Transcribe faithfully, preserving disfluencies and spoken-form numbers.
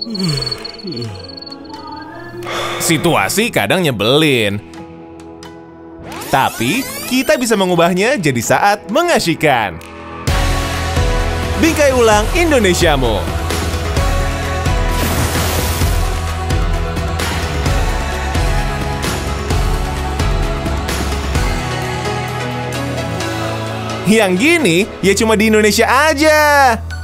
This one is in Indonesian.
Situasi kadang nyebelin, tapi kita bisa mengubahnya jadi saat mengasyikkan. Bingkai ulang Indonesiamu. Yang gini ya cuma di Indonesia aja.